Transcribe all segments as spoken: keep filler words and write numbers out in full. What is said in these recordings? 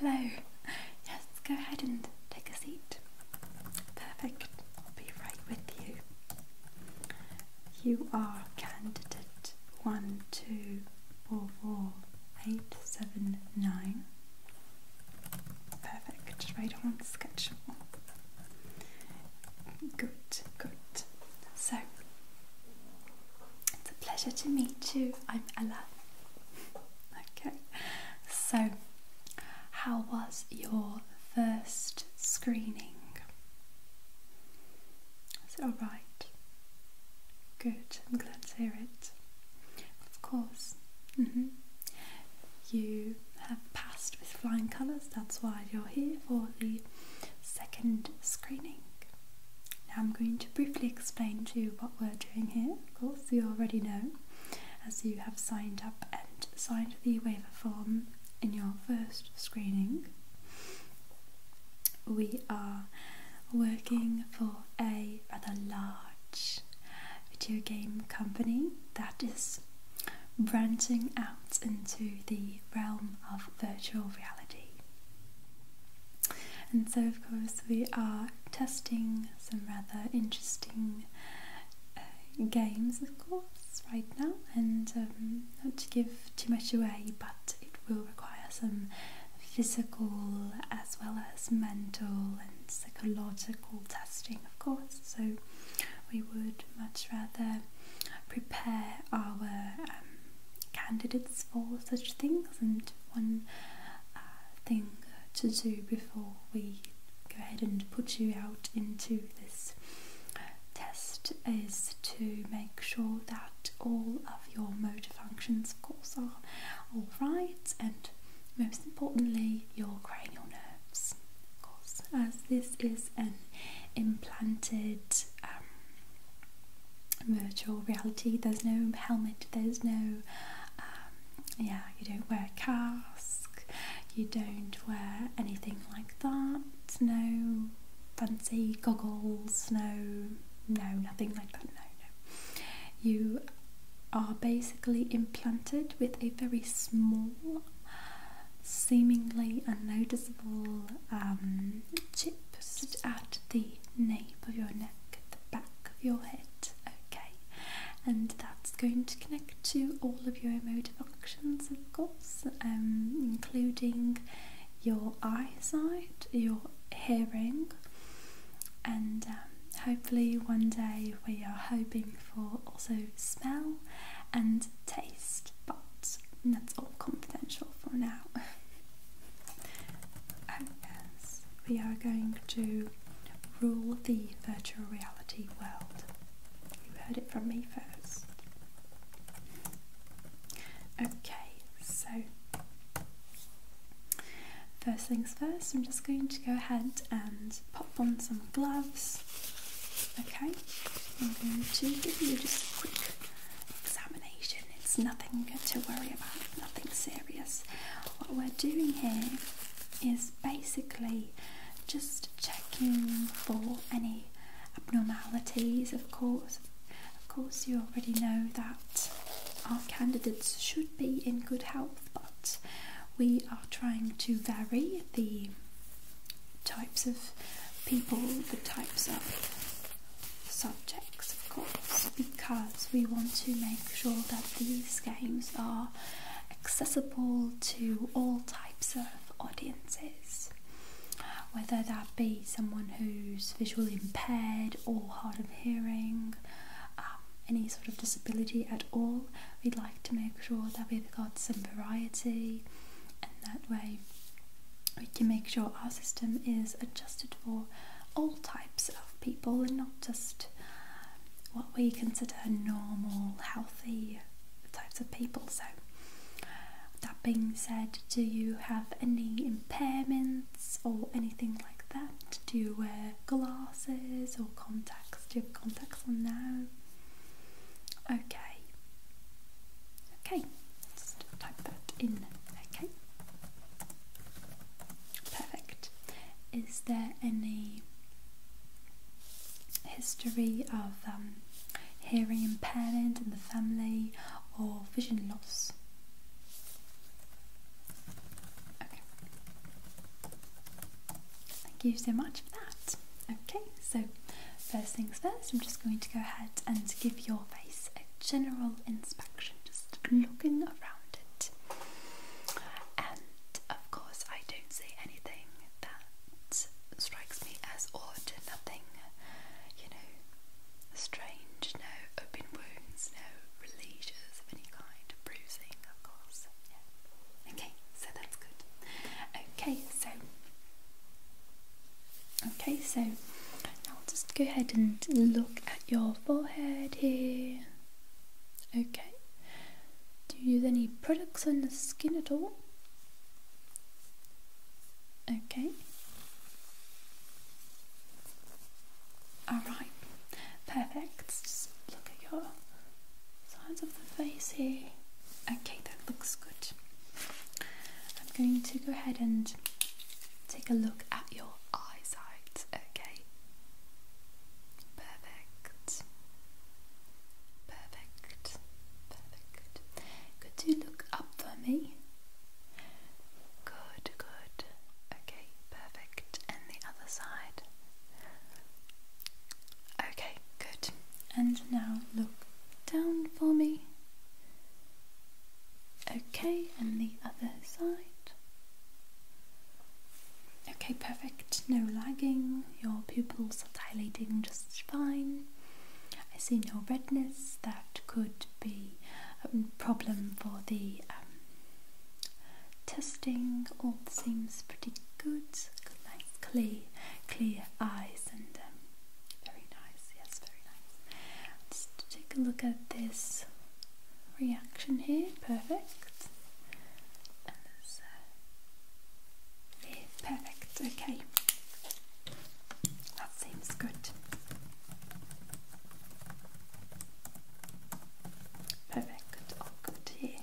hello. Yes, go ahead and take a seat. Perfect. I'll be right with you. You are candidate one two four four eight seven nine. Perfect. Right on schedule. Good, good. So, it's a pleasure to meet you. I'm Ella. Okay. So, how was your first screening? Is it alright? Good, I'm glad to hear it. Of course. Mm-hmm. You have passed with flying colours, that's why you're here for the second screening. Now I'm going to briefly explain to you what we're doing here. Of course, you already know, as you have signed up and signed the waiver form in your first screening. We are working for a rather large video game company that is branching out into the realm of virtual reality. And so of course we are testing some rather interesting uh, games of course right now, and um, not to give too much away, but it will require some physical as well as mental and psychological testing of course, so we would much rather prepare our um, candidates for such things, and one uh, thing to do before we go ahead and put you out into this test is to make sure that all of your motor functions of course are all right, and most importantly your cranial nerves of course, as this is an implanted um, virtual reality. There's no helmet, there's no um, yeah, you don't wear a cast, you don't wear anything like that, no fancy goggles, no, no, nothing like that, no, no. You are basically implanted with a very small, seemingly unnoticeable um, chip at the nape of your neck, at the back of your head, okay, and that's going to connect to all of your motor functions of course, um, including your eyesight, your hearing, and um, hopefully one day we are hoping for also smell and taste, but that's all confidential for now. Oh yes, we are going to rule the virtual reality world. You heard it from me first. Okay, so first things first, I'm just going to go ahead and pop on some gloves. Okay, I'm going to give you just a quick examination. It's nothing to worry about, nothing serious. What we're doing here is basically just checking for any abnormalities, of course. Of course, you already know that our candidates should be in good health, but we are trying to vary the types of people, the types of subjects, of course, because we want to make sure that these games are accessible to all types of audiences, whether that be someone who's visually impaired or hard of hearing, um, any sort of disability at all. We'd like to make sure that we've got some variety, and that way we can make sure our system is adjusted for all types of people and not just what we consider normal, healthy types of people. So that being said, do you have any impairments or anything like that? Do you wear glasses or contacts? Do you have contacts on now? Okay. Okay, just type that in. Okay. Perfect. Is there any history of um, hearing impairment in the family or vision loss? Okay. thank you so much for that. Okay, so first things first, I'm just going to go ahead and give your face a general inspection, just looking around it. And of course, I don't see anything that strikes me as odd, nothing, you know, strange, no open wounds, no lesions of any kind, bruising, of course. Yeah. Okay, so that's good. Okay, so okay, so now I'll just go ahead and look at your forehead here. Okay. Do you use any products on the skin at all? Okay. Alright. Perfect. Just look at your sides of the face here. Okay, that looks good. I'm going to go ahead and take a look at your eyesight. Okay. Perfect. Perfect. Perfect. Could you look up for me? Good, good. Okay, perfect. And the other side. Okay, good. And now look down for me. Okay, and the other side. Okay, perfect. No lagging. Your pupils are dilating just fine. I see no redness. That could be a problem for the um, testing. All seems pretty good. Good, nice, clear, clear eyes, and um, very nice. Yes, very nice. Just take a look at this reaction here. Perfect. And this, uh, yeah, perfect. Okay, that seems good. Perfect, all good here.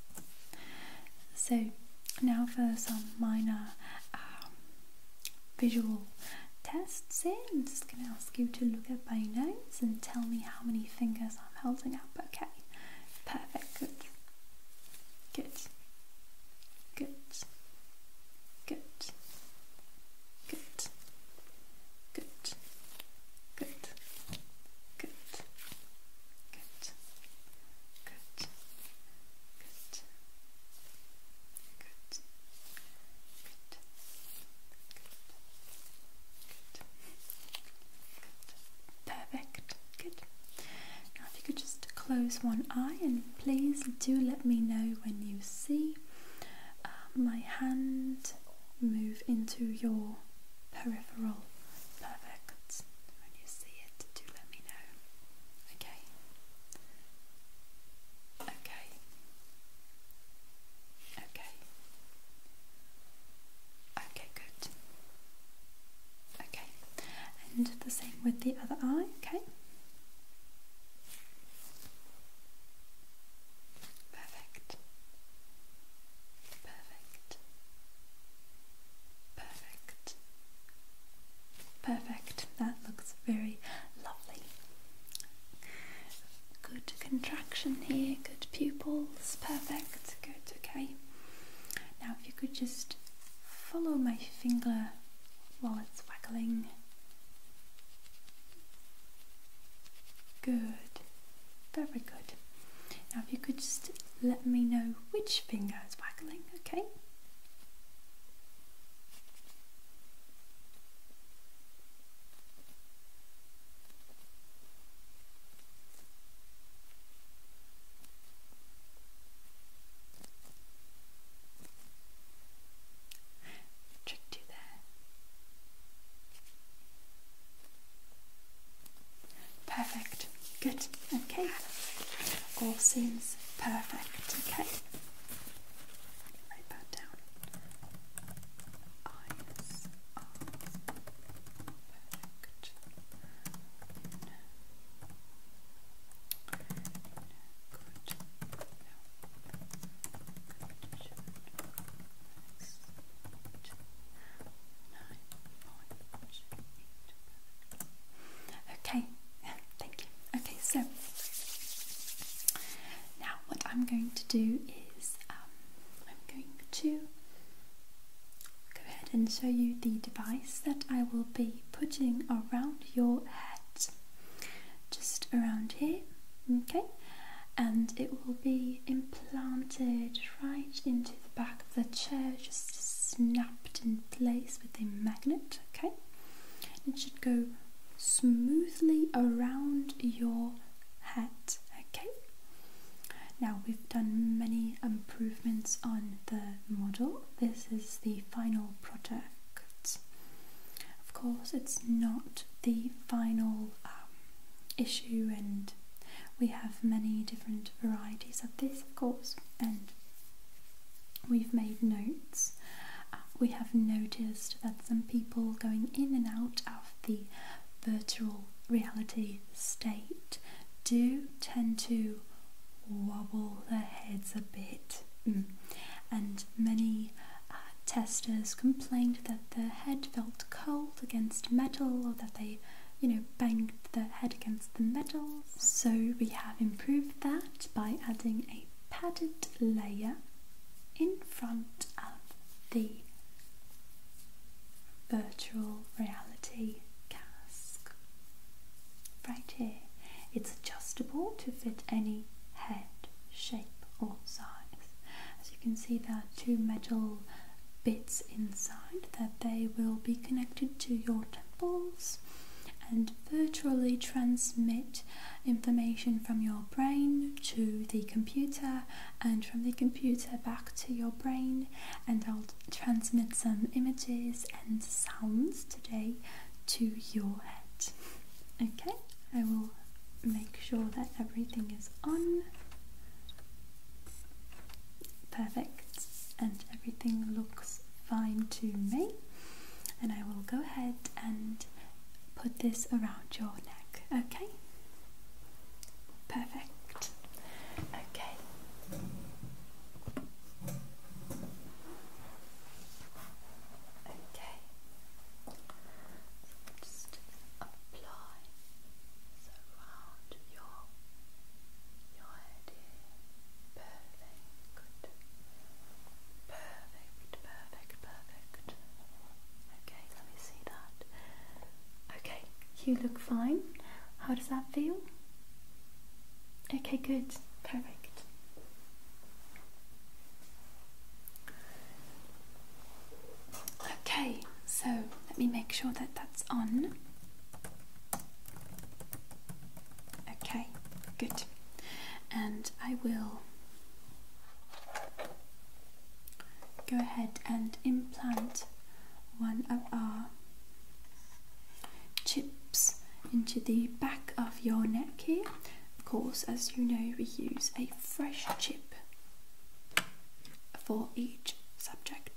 So now for some minor um, visual tests here. I'm just going to ask you to look at my nose and tell me how many fingers I'm holding up. Okay, perfect, good. Good. Good. Good. Good. Good. Good. Good. Good. Good. Good. Good. Good. Perfect. Good. Now if you could just close one eye and please do let me know when you see uh, my hand move into your peripheral. Perfect. When you see it, do let me know. Okay. Okay. Okay. Okay, good. Okay. And the same with the other eye, okay? Perfect. Perfect. Perfect. Perfect. That looks very lovely. Good contraction here, good pupils. Perfect. Good, okay. Now if you could just follow my finger while it's waggling. Good. Very good. Now if you could just let me know which finger is waggling, okay? Tricked you there. Perfect. Good. Okay. All seems perfect. Okay. Write that down. Eyes are perfect. Good. Okay, thank you. Okay, so now what I'm going to do is um, I'm going to go ahead and show you the device that I will be putting around your head, just around here, okay? And it will be implanted right into the back of the chair, just snapped in place with a magnet, okay? It should go smoothly around your head, okay? Now, we've done many improvements on the model. This is the final product. Of course, it's not the final um, issue, and we have many different varieties of this, of course, and we've made notes. Uh, we have noticed that some people going in and out of the virtual reality state do tend to wobble their heads a bit, mm. and many uh, testers complained that their head felt cold against metal, or that they, you know, banged their head against the metal. So we have improved that by adding a padded layer in front of the virtual reality cask right here. It's adjustable to fit any head shape or size. As you can see, there are two metal bits inside that they will be connected to your temples and virtually transmit information from your brain to the computer, and from the computer back to your brain, and I'll transmit some images and sounds today to your head. Okay, I will make sure that everything is on. Perfect, and everything looks fine to me, and I will go ahead and put this around your neck. Okay, perfect. Okay, okay, so just apply around your your head here. Perfect, good. Perfect, perfect, perfect. Okay, let me see that. Okay, you look fine. How does that feel? Okay, good. Perfect. Okay, so let me make sure that that's on. Okay, good. And I will go ahead and implant one of our chips into the back of your neck here. Of course, as you know, we use a fresh chip for each subject,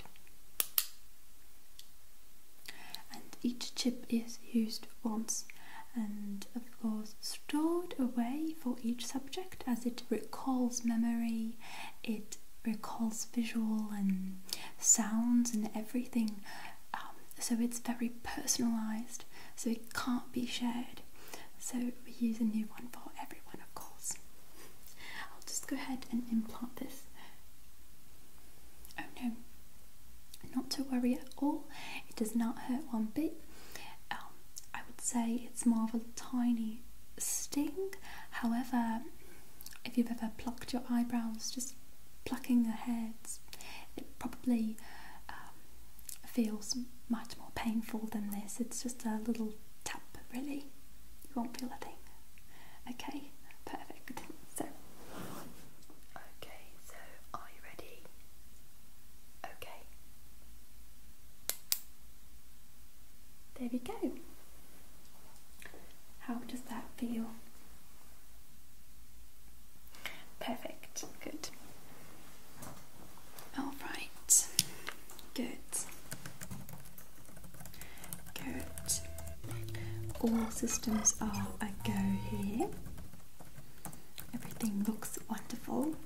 and each chip is used once and of course stored away for each subject, as it recalls memory, it recalls visual and sounds and everything, um, so it's very personalized, so it can't be shared. So we use a new one for everyone, of course. I'll just go ahead and implant this. Oh no, not to worry at all, it does not hurt one bit. um, I would say it's more of a tiny sting. However, if you've ever plucked your eyebrows, just plucking the hairs, it probably um, feels much more painful than this. It's just a little tap, really. You won't feel a thing. Okay, perfect. So, okay, so are you ready? Okay. There we go. How does that feel? Perfect, good. All right, good. Good. All systems are a go here. Everything looks wonderful.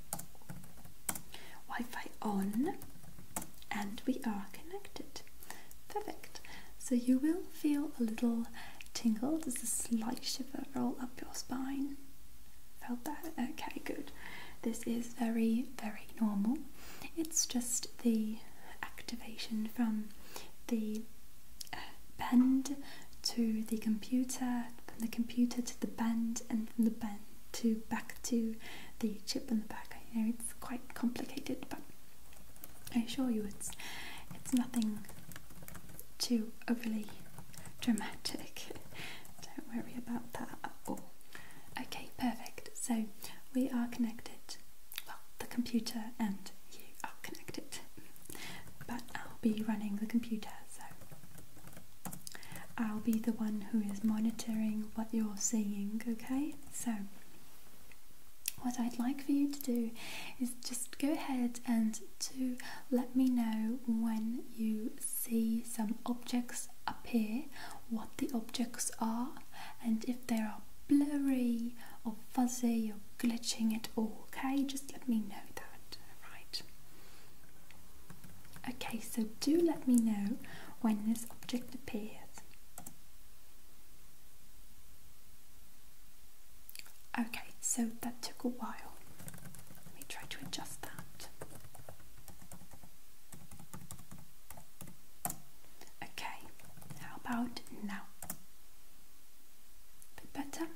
Wi-Fi on, and we are connected. Perfect. So you will feel a little tingle. There's a slight shiver roll up your spine. Felt that? Okay, good. This is very, very normal. It's just the activation from the uh, bend to the computer, from the computer to the bend, and from the bend to back to the chip on the back. I know it's quite complicated, but I assure you it's it's nothing too overly dramatic. Don't worry about that at all. Okay, perfect. So we are connected. Well, the computer and you are connected. But I'll be running the computer, so I'll be the one who is monitoring what you're seeing, okay? So what I'd like for you to do is just go ahead and to let me know when you see some objects appear, what the objects are, and if they are blurry or fuzzy or glitching at all, okay? Just let me know that, right? Okay, so do let me know when this object appears. Okay, so that took a while. Let me try to adjust that. Okay, how about now? A bit better?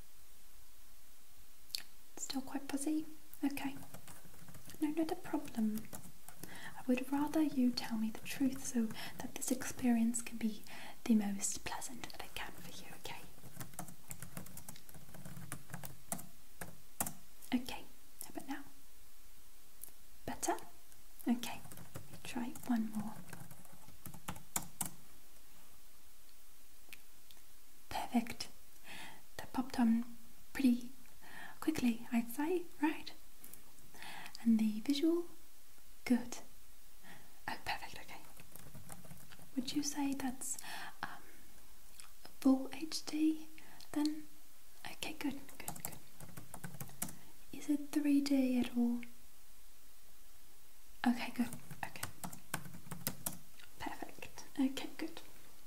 Still quite fuzzy? Okay. No, not a problem. I would rather you tell me the truth so that this experience can be the most pleasant that I can for you, okay? Okay, how about now? Better? Okay, let me try one more. Perfect. That popped on pretty quickly, I'd say, right? And the visual? Good. Oh, perfect, okay. Would you say that's um, full H D then? Okay, good, good, good. Is it three D at all? Okay, good. Okay. Perfect. Okay, good.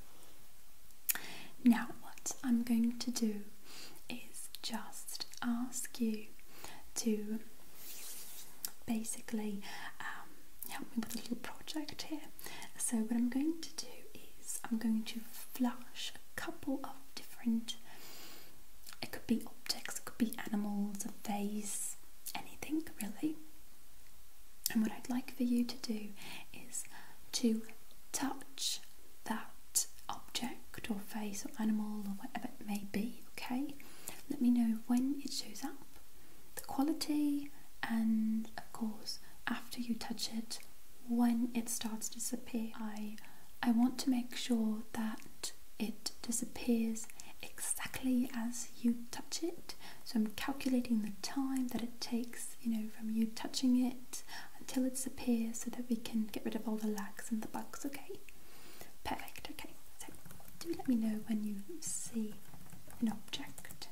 Now what I'm going to do is just ask you to basically um, help me with a little project here. So what I'm going to do is I'm going to flash a couple of different, it could be objects, it could be animals, a vase, anything really. And what I'd like for you to do is to touch that object or face or animal or whatever it may be, okay? Let me know when it shows up, the quality, and of course after you touch it, when it starts to disappear. I, I want to make sure that it disappears exactly as you touch it. So I'm calculating the time that it takes, you know, from you touching it until it disappears so that we can get rid of all the lags and the bugs, okay? Perfect, okay. So do let me know when you see an object.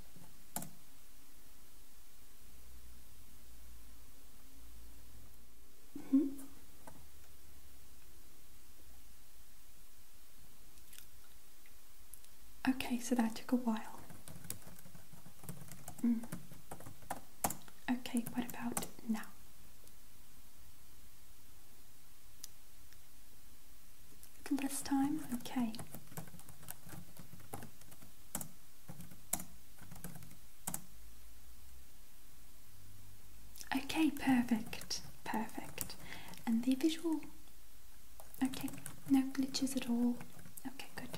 Mm-hmm. Okay, so that took a while. Mm. Okay, what about now? A little less time? Okay. Okay, perfect, perfect. And the visual? Okay, no glitches at all. Okay, good.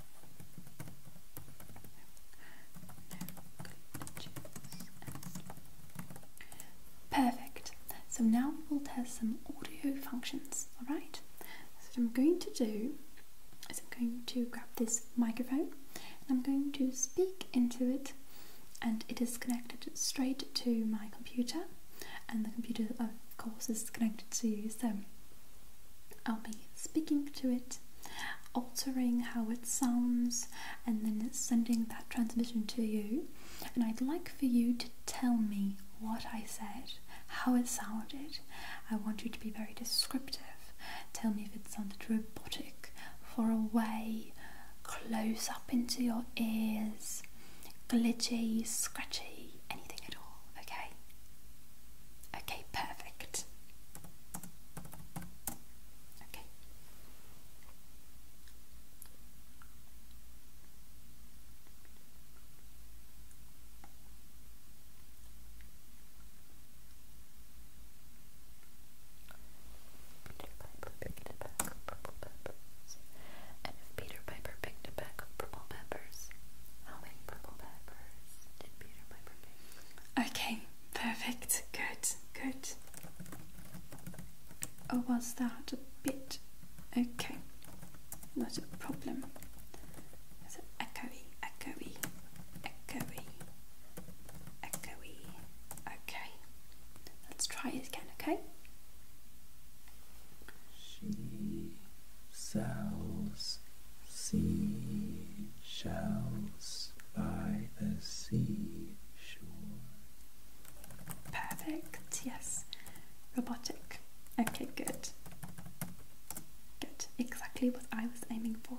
Perfect. So now we'll test some audio functions, alright? So what I'm going to do is I'm going to grab this microphone and I'm going to speak into it, and it is connected straight to my computer, and the computer of course is connected to you, so I'll be speaking to it, altering how it sounds, and then sending that transmission to you. And I'd like for you to tell me what I said, how it sounded. I want you to be very descriptive. Tell me if it sounded robotic, far away, close up into your ears, glitchy, scratchy, anything at all, okay? Okay, perfect. Okay. or was that a bit? Okay, not a problem. Is it echoey, echoey, echoey, echoey? Okay, let's try it again, okay? She sells seashells by the seashore. Perfect, yes. Robotic. Okay, good. Good, exactly what I was aiming for.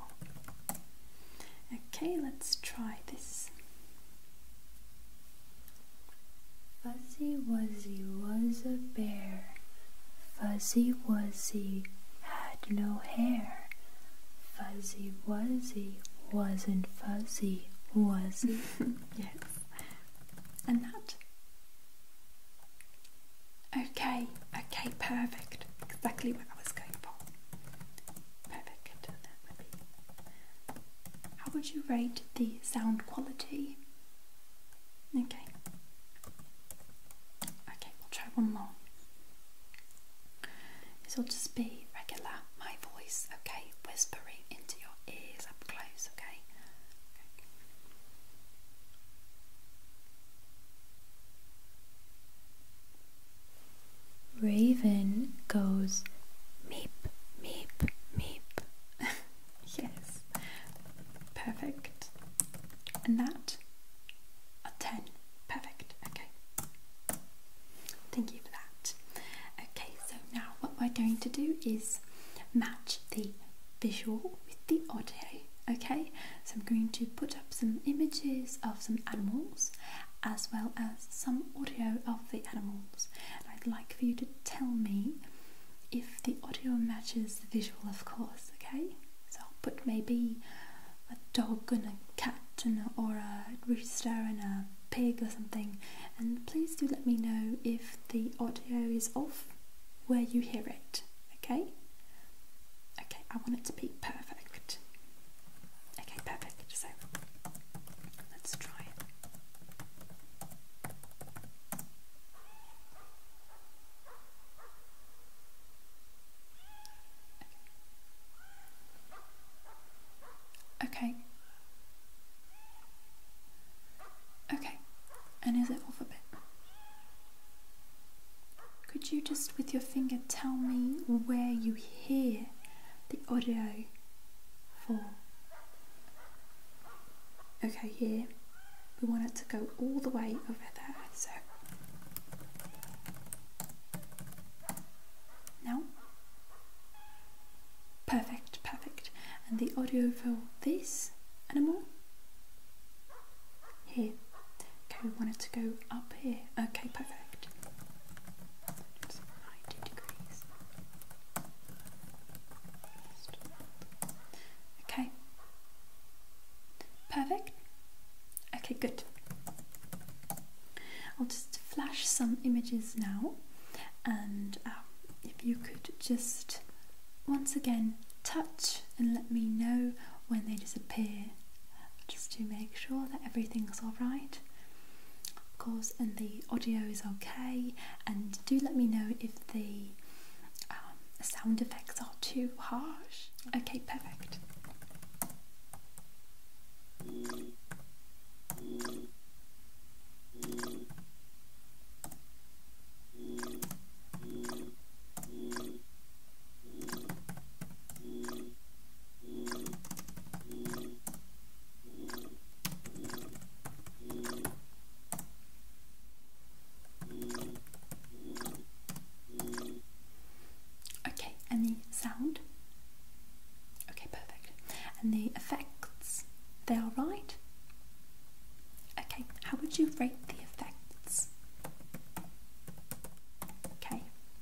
Okay, let's try this. Fuzzy Wuzzy was a bear. Fuzzy Wuzzy had no hair. Fuzzy Wuzzy wasn't fuzzy, was he? Yes. And that? Okay, okay, perfect. Exactly what I was going for. Perfect. How would you rate the sound quality? Okay. Okay, we'll try one more. This will just be regular, my voice, okay? Whispering into your ears up close, okay? Okay. Raven goes meep, meep, meep. Yes. Perfect. And that? A ten. Perfect. Okay. Thank you for that. Okay, so now what we're going to do is match the visual with the audio. Okay, so I'm going to put up some images of some animals as well as some audio of the animals. And I'd like for you to tell me if the audio matches the visual, of course. Okay, so I'll put maybe a dog and a cat and a, or a rooster and a pig or something, and please do let me know if the audio is off where you hear it. Okay, okay, I want it to be perfect. Okay, perfect. So let's try it. Okay. Okay, and is it off a bit? Could you just with your finger tell me where you hear the audio for? Okay, here. We want it to go all the way over there, so. Now? Perfect, perfect. And the audio for this animal? Here. Okay, we want it to go up here. Okay, perfect. It's ninety degrees. Okay. Perfect. Okay, good. I'll just flash some images now, and um, if you could just once again touch and let me know when they disappear, just to make sure that everything's alright, of course, and the audio is okay. And do let me know if the um, sound effects are too harsh. Okay, perfect. Okay, and the sound? Okay, perfect. And the effects, they are right? Okay, how would you rate the effects? Okay.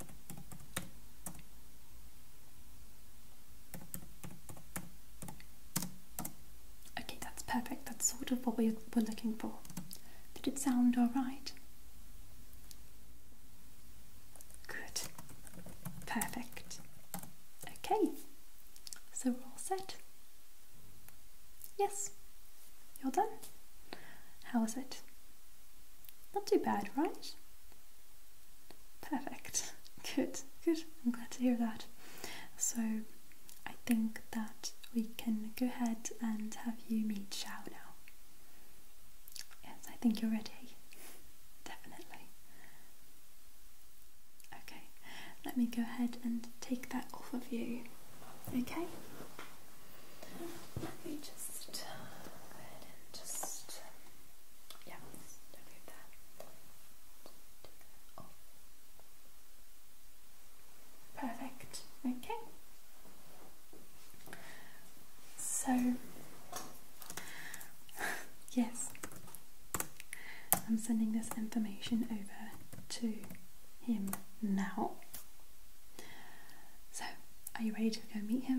Okay, that's perfect. That's sort of what we were looking for. Did it sound alright? Good. Perfect. Okay, so we're all set. Yes, you're done. How was it? Not too bad, right? Perfect. Good, good. I'm glad to hear that. So I think that we can go ahead and have you meet Xiao now. Yes, I think you're ready. Definitely. Okay, let me go ahead and take that off of you. Okay? Let me just go ahead and just, yeah, don't leave that. Take that off. Perfect. Okay. So, yes, I'm sending this information over to him now. So, are you ready to go meet him?